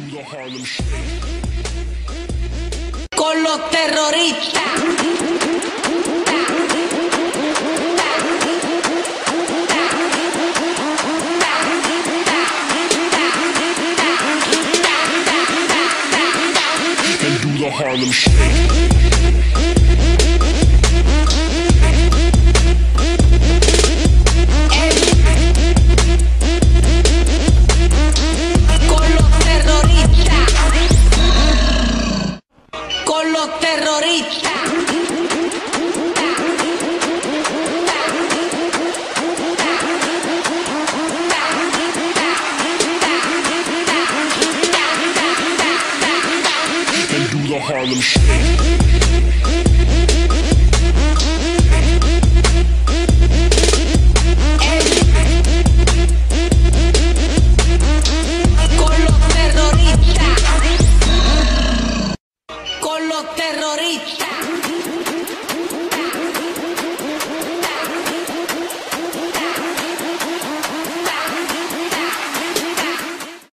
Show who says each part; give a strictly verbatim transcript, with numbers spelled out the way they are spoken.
Speaker 1: Con los terroristas.
Speaker 2: And do the Harlem Shake.
Speaker 1: Terrorista.
Speaker 2: And do the Harlem Shake.